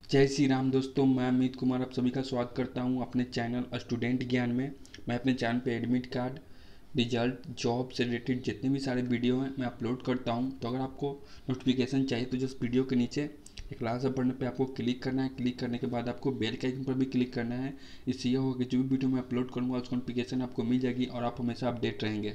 जय श्री राम दोस्तों, मैं अमित कुमार आप सभी का स्वागत करता हूं अपने चैनल स्टूडेंट ज्ञान में। मैं अपने चैनल पे एडमिट कार्ड, रिजल्ट, जॉब से रिलेटेड जितने भी सारे वीडियो हैं मैं अपलोड करता हूं। तो अगर आपको नोटिफिकेशन चाहिए तो जस्ट वीडियो के नीचे एक क्लास बटन पे आपको क्लिक करना है। क्लिक करने के बाद आपको बेल के आइकन पर भी क्लिक करना है। इससे यह होगा कि जो भी वीडियो मैं अपलोड करूँगा उसकी नोटिफिकेशन आपको मिल जाएगी और आप हमेशा अपडेट रहेंगे।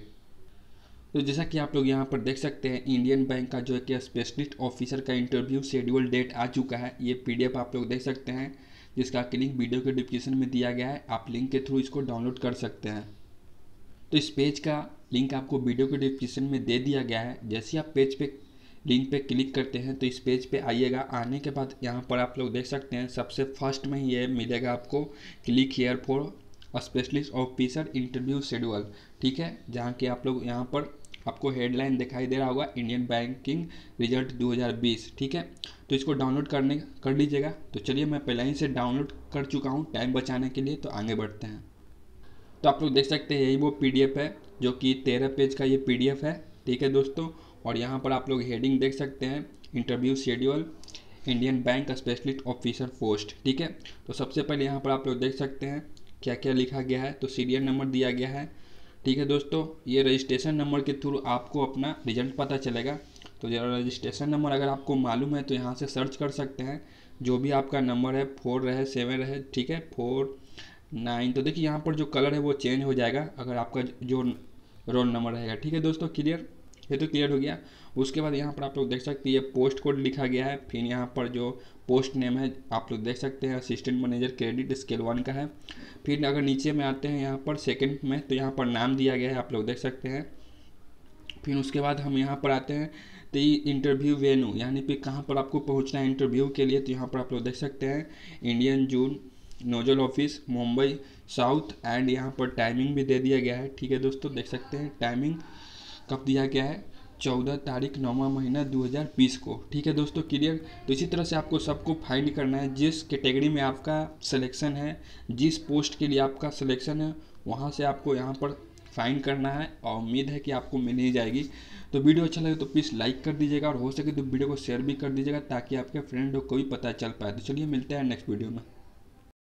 तो जैसा कि आप लोग यहाँ पर देख सकते हैं, इंडियन बैंक का जो है कि स्पेशलिस्ट ऑफिसर का इंटरव्यू शेड्यूल डेट आ चुका है। ये पीडीएफ आप लोग देख सकते हैं, जिसका कि लिंक वीडियो के डिस्क्रिप्शन में दिया गया है। आप लिंक के थ्रू इसको डाउनलोड कर सकते हैं। तो इस पेज का लिंक आपको वीडियो के डिस्क्रिप्शन में दे दिया गया है। जैसे आप पेज पे लिंक पे क्लिक करते हैं तो इस पेज पे आइएगा। आने के बाद यहाँ पर आप लोग देख सकते हैं, सबसे फर्स्ट में ये मिलेगा आपको click here for specialist officer interview schedule. ठीक है, जहाँ कि आप लोग यहाँ पर आपको हेडलाइन दिखाई दे रहा होगा, इंडियन बैंकिंग रिजल्ट 2020। ठीक है, तो इसको डाउनलोड कर लीजिएगा। तो चलिए, मैं पहले ही से डाउनलोड कर चुका हूँ टाइम बचाने के लिए। तो आगे बढ़ते हैं। तो आप लोग देख सकते हैं, यही वो पीडीएफ है जो कि 13 पेज का ये पीडीएफ है। ठीक है दोस्तों, और यहाँ पर आप लोग हेडिंग देख सकते हैं, interview schedule Indian bank specialist officer post. ठीक है, तो सबसे पहले यहाँ पर आप लोग देख सकते हैं क्या क्या लिखा गया है। तो सीरियल नंबर दिया गया है। ठीक है दोस्तों, ये रजिस्ट्रेशन नंबर के थ्रू आपको अपना रिजल्ट पता चलेगा। तो रजिस्ट्रेशन नंबर अगर आपको मालूम है तो यहाँ से सर्च कर सकते हैं। जो भी आपका नंबर है, 4 रहे 7 रहे, ठीक है, 4 9, तो देखिए यहाँ पर जो कलर है वो चेंज हो जाएगा अगर आपका जो रोल नंबर रहेगा। ठीक है दोस्तों, क्लियर, ये तो क्लियर हो गया। उसके बाद यहाँ पर आप लोग देख सकते हैं ये पोस्ट कोड लिखा गया है। फिर यहाँ पर जो पोस्ट नेम है आप लोग देख सकते हैं, असिस्टेंट मैनेजर क्रेडिट स्केल 1 का है। फिर अगर नीचे में आते हैं यहाँ पर सेकंड में, तो यहाँ पर नाम दिया गया है, आप लोग देख सकते हैं। फिर उसके बाद हम यहाँ पर आते हैं तो ये इंटरव्यू वेन्यू, यानी फिर कहाँ पर आपको पहुँचना है इंटरव्यू के लिए। तो यहाँ पर आप लोग देख सकते हैं, इंडियन जून नोजल ऑफिस मुंबई साउथ, एंड यहाँ पर टाइमिंग भी दे दिया गया है। ठीक है दोस्तों, देख सकते हैं टाइमिंग कब दिया गया है, 14 तारीख 9वां महीना 2020 को। ठीक है दोस्तों, क्लियर। तो इसी तरह से आपको सबको फाइंड करना है, जिस कैटेगरी में आपका सिलेक्शन है, जिस पोस्ट के लिए आपका सिलेक्शन है, वहाँ से आपको यहाँ पर फाइंड करना है और उम्मीद है कि आपको मिल ही जाएगी। तो वीडियो अच्छा लगे तो प्लीज़ लाइक कर दीजिएगा और हो सके तो वीडियो को शेयर भी कर दीजिएगा, ताकि आपके फ्रेंड को भी पता चल पाए। तो चलिए, मिलते हैं नेक्स्ट वीडियो में।